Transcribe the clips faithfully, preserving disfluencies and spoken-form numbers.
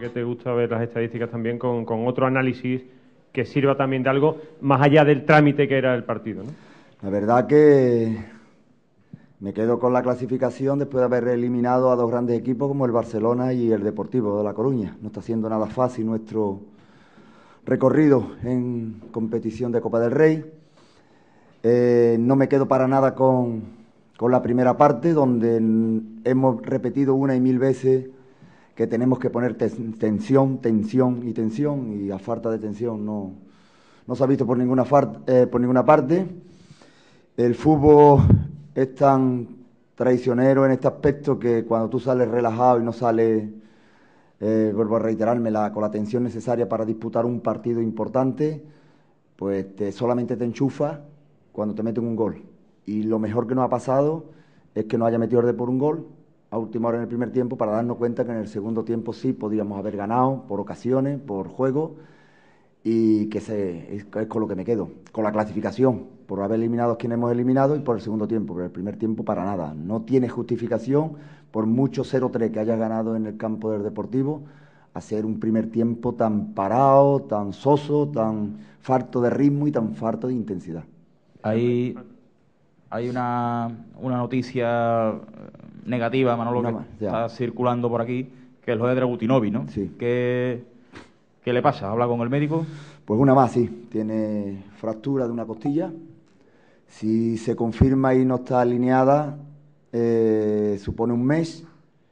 que te gusta ver las estadísticas también con, con otro análisis que sirva también de algo más allá del trámite que era el partido, ¿no? La verdad que me quedo con la clasificación después de haber eliminado a dos grandes equipos como el Barcelona y el Deportivo de La Coruña. No está siendo nada fácil nuestro recorrido en competición de Copa del Rey. Eh, no me quedo para nada con, con la primera parte, donde hemos repetido una y mil veces que tenemos que poner tensión, tensión y tensión, y a falta de tensión no, no se ha visto por ninguna, eh, por ninguna parte. El fútbol es tan traicionero en este aspecto que cuando tú sales relajado y no sales, eh, vuelvo a reiterarme, la, con la tensión necesaria para disputar un partido importante, pues te, solamente te enchufa cuando te meten un gol. Y lo mejor que nos ha pasado es que nos haya metido de por un gol a última hora en el primer tiempo, para darnos cuenta que en el segundo tiempo sí podíamos haber ganado por ocasiones, por juego, y que se, es, es con lo que me quedo, con la clasificación, por haber eliminado a quienes hemos eliminado y por el segundo tiempo, pero el primer tiempo para nada. No tiene justificación, por mucho cero tres que hayas ganado en el campo del Deportivo, hacer un primer tiempo tan parado, tan soso, tan falto de ritmo y tan falto de intensidad. Hay, hay una, una noticia negativa, Manolo, Una que más, ya. está circulando por aquí, que es lo de Dragutinovi, ¿no? Sí. ¿Qué, ¿Qué le pasa? ¿Habla con el médico? Pues una más, sí. Tiene fractura de una costilla. Si se confirma y no está alineada, eh, supone un mes.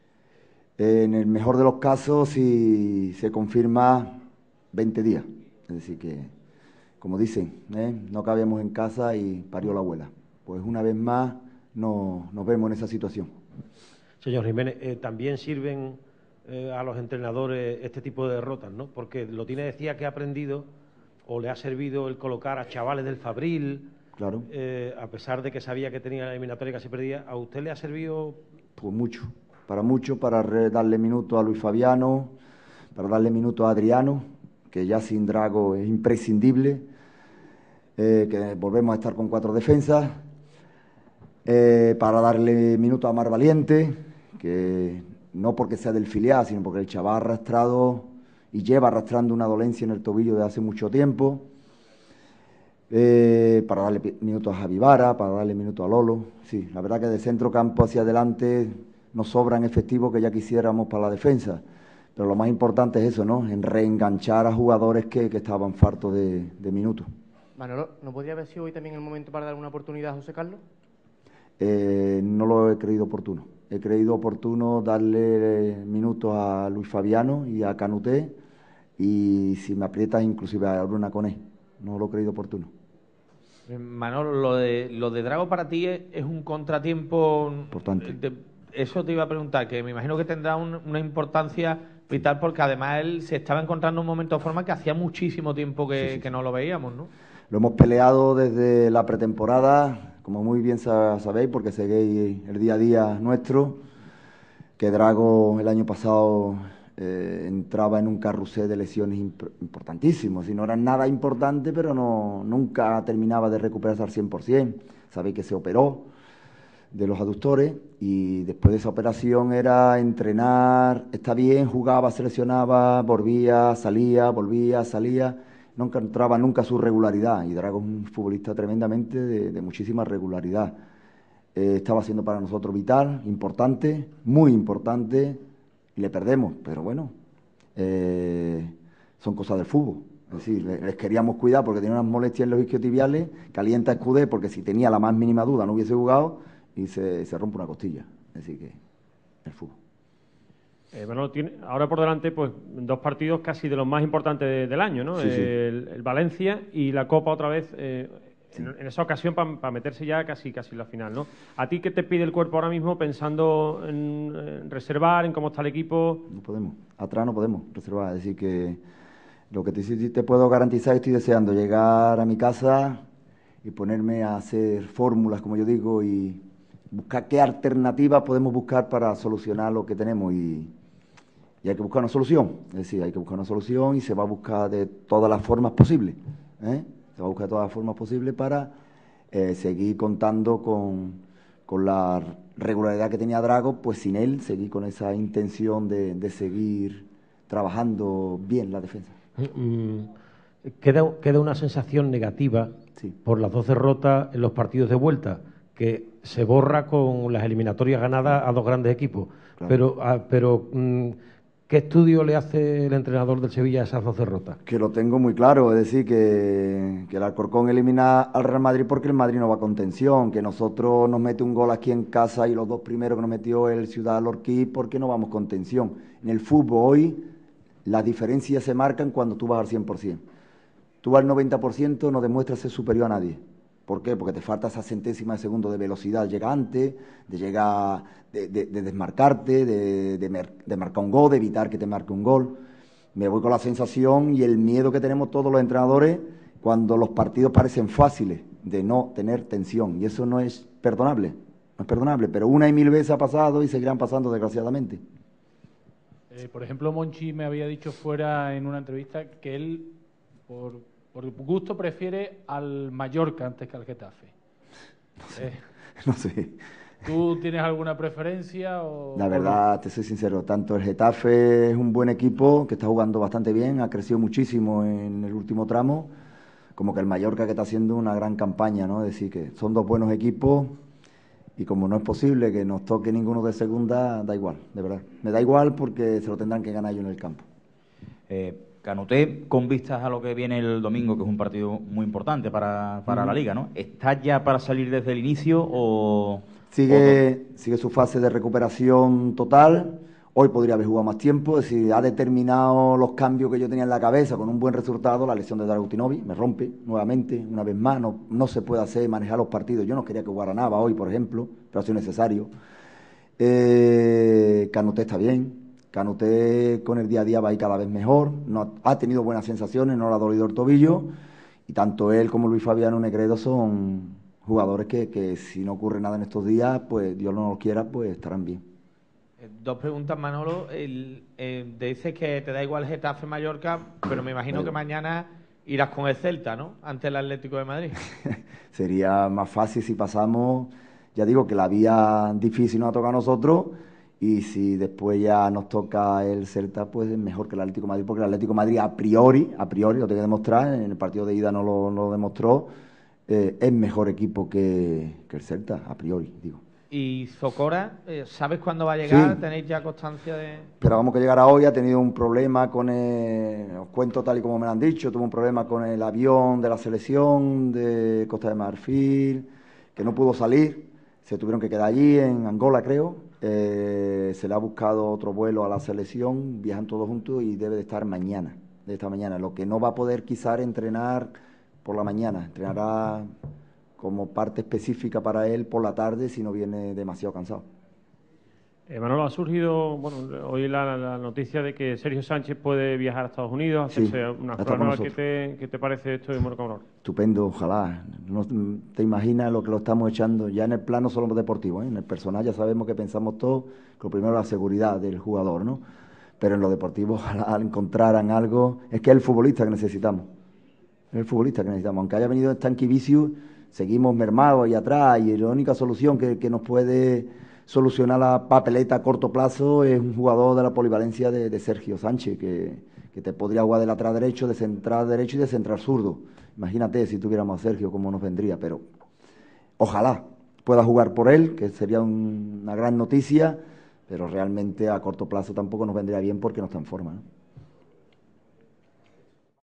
Eh, en el mejor de los casos, si se confirma, veinte días. Es decir que, como dicen, ¿eh? no cabíamos en casa y parió la abuela. Pues una vez más no, nos vemos en esa situación. Señor Jiménez, eh, también sirven eh, a los entrenadores este tipo de derrotas, ¿no? Porque Lotine decía que ha aprendido o le ha servido el colocar a chavales del Fabril, claro. eh, a pesar de que sabía que tenía la eliminatoria y casi perdía. ¿A usted le ha servido? Pues mucho, para mucho, para darle minutos a Luis Fabiano, para darle minutos a Adriano, que ya sin Drago es imprescindible, eh, que volvemos a estar con cuatro defensas, eh, para darle minutos a Mar Valiente, que no porque sea del filial, sino porque el chaval ha arrastrado y lleva arrastrando una dolencia en el tobillo de hace mucho tiempo, eh, para darle minutos a Javi Vara, para darle minutos a Lolo. Sí, la verdad que de centro campo hacia adelante nos sobran efectivos que ya quisiéramos para la defensa, pero lo más importante es eso, ¿no? En reenganchar a jugadores que, que estaban fartos de, de minutos. Manolo, ¿no podría haber sido hoy también el momento para dar una oportunidad a José Carlos? Eh, no lo he creído oportuno. He creído oportuno darle minutos a Luis Fabiano y a Canuté, y si me aprietas inclusive a Bruna Coné. No lo he creído oportuno. Manolo, lo de, lo de Drago para ti es, es un contratiempo importante. De, eso te iba a preguntar, que me imagino que tendrá un, una importancia vital, porque además él se estaba encontrando un momento de forma que hacía muchísimo tiempo que, sí, sí, que no lo veíamos, ¿no? Lo hemos peleado desde la pretemporada, como muy bien sabéis, porque seguís el día a día nuestro, que Drago el año pasado eh, entraba en un carrusel de lesiones imp importantísimos. Y no eran nada importante, pero no, nunca terminaba de recuperarse al cien por cien. Sabéis que se operó de los aductores y después de esa operación era entrenar, está bien, jugaba, seleccionaba, volvía, salía, volvía, salía, no encontraba nunca su regularidad, y Drago es un futbolista tremendamente de, de muchísima regularidad. Eh, estaba siendo para nosotros vital, importante, muy importante, y le perdemos, pero bueno, eh, son cosas del fútbol. Es decir, les queríamos cuidar porque tenía unas molestias en los isquiotibiales, calienta Escudé porque si tenía la más mínima duda no hubiese jugado, y se, se rompe una costilla. Así que el fútbol. Eh, bueno, tiene ahora por delante pues dos partidos casi de los más importantes de, del año, ¿no? Sí, sí. El, el Valencia y la Copa otra vez, eh, sí. en, en esa ocasión para pa meterse ya casi casi en la final, ¿no? ¿A ti qué te pide el cuerpo ahora mismo pensando en, en reservar, en cómo está el equipo? No podemos, atrás no podemos reservar, es decir que lo que te, te puedo garantizar, estoy deseando llegar a mi casa y ponerme a hacer fórmulas, como yo digo, y buscar qué alternativas podemos buscar para solucionar lo que tenemos, y, y hay que buscar una solución, es decir, hay que buscar una solución y se va a buscar de todas las formas posibles, ¿eh? Se va a buscar de todas las formas posibles para eh, seguir contando con, con la regularidad que tenía Drago, pues sin él, seguir con esa intención de, de seguir trabajando bien la defensa. Mm, queda, queda una sensación negativa Sí. por las dos derrotas en los partidos de vuelta, que se borra con las eliminatorias ganadas a dos grandes equipos. Claro. Pero, ah, pero mm, ¿qué estudio le hace el entrenador del Sevilla a esas dos derrotas? Que lo tengo muy claro, es decir, que, que el Alcorcón elimina al Real Madrid porque el Madrid no va con tensión, que nosotros nos mete un gol aquí en casa y los dos primeros que nos metió el Ciudad Lorquí porque no vamos con tensión. En el fútbol hoy las diferencias se marcan cuando tú vas al cien por ciento. Tú al noventa por ciento no demuestras ser superior a nadie. ¿Por qué? Porque te falta esa centésima de segundo de velocidad, llega antes, de llegar, de, de, de desmarcarte, de, de, mer, de marcar un gol, de evitar que te marque un gol. Me voy con la sensación y el miedo que tenemos todos los entrenadores cuando los partidos parecen fáciles, de no tener tensión. Y eso no es perdonable, no es perdonable, pero una y mil veces ha pasado y seguirán pasando desgraciadamente. Eh, por ejemplo, Monchi me había dicho fuera en una entrevista que él, por, por gusto, prefiere al Mallorca antes que al Getafe. No sé, Eh, no sé. ¿Tú tienes alguna preferencia? O, La o verdad, no? te soy sincero, tanto el Getafe es un buen equipo que está jugando bastante bien, ha crecido muchísimo en el último tramo, como que el Mallorca que está haciendo una gran campaña, ¿no? Es decir, que son dos buenos equipos y como no es posible que nos toque ninguno de segunda, da igual, de verdad. Me da igual porque se lo tendrán que ganar ellos en el campo. Eh, Canuté, con vistas a lo que viene el domingo, que es un partido muy importante para, para Mm. la Liga, ¿no? ¿Estás ya para salir desde el inicio o...? Sigue, sigue su fase de recuperación total. Hoy podría haber jugado más tiempo. Es decir, ha determinado los cambios que yo tenía en la cabeza con un buen resultado. La lesión de Dragutinovic me rompe nuevamente, una vez más. No, no se puede hacer manejar los partidos. Yo no quería que jugara Nava hoy, por ejemplo, pero ha sido necesario. Eh, Canuté está bien. Canuté con el día a día va a ir cada vez mejor. No, ha tenido buenas sensaciones, no le ha dolido el tobillo. Y tanto él como Luis Fabiano Negredo son jugadores que, que si no ocurre nada en estos días, pues Dios no los quiera, pues estarán bien. Eh, Dos preguntas, Manolo. El, eh, dices que te da igual Getafe Mallorca, pero me imagino que mañana irás con el Celta, ¿no? Ante el Atlético de Madrid. Sería más fácil si pasamos, ya digo que la vía difícil nos ha tocado a nosotros, y si después ya nos toca el Celta, pues es mejor que el Atlético de Madrid, porque el Atlético de Madrid a priori, a priori lo tiene que demostrar, en el partido de ida no lo, no lo demostró, eh, es mejor equipo que, que el Celta, a priori, digo. Y Zocora, eh, ¿sabes cuándo va a llegar? Sí. ¿Tenéis ya constancia de...? Pero vamos que llegará hoy, ha tenido un problema con el, os cuento tal y como me lo han dicho, tuvo un problema con el avión de la selección de Costa de Marfil, que no pudo salir, se tuvieron que quedar allí en Angola, creo, eh, se le ha buscado otro vuelo a la selección, viajan todos juntos y debe de estar mañana, de esta mañana, lo que no va a poder quizás entrenar por la mañana, entrenará como parte específica para él por la tarde si no viene demasiado cansado. Eh, Manolo, ha surgido bueno, hoy la, la noticia de que Sergio Sánchez puede viajar a Estados Unidos, Sí, hacerse una está prueba con nueva. ¿Qué nosotros. te, ¿Qué te parece esto de Morocco? Estupendo, ojalá. No te imaginas lo que lo estamos echando ya en el plano solo deportivo, ¿eh? En el personal ya sabemos que pensamos todos que lo primero es la seguridad del jugador, ¿no? Pero en lo deportivo ojalá encontraran algo. Es que es el futbolista que necesitamos. Es el futbolista que necesitamos. Aunque haya venido Stanky Vicius, seguimos mermados ahí atrás y la única solución que, que nos puede solucionar la papeleta a corto plazo es un jugador de la polivalencia de, de Sergio Sánchez, que, que te podría jugar de lateral derecho, de central derecho y de central zurdo. Imagínate si tuviéramos a Sergio cómo nos vendría, pero ojalá pueda jugar por él, que sería un, una gran noticia, pero realmente a corto plazo tampoco nos vendría bien porque no está en forma, ¿no?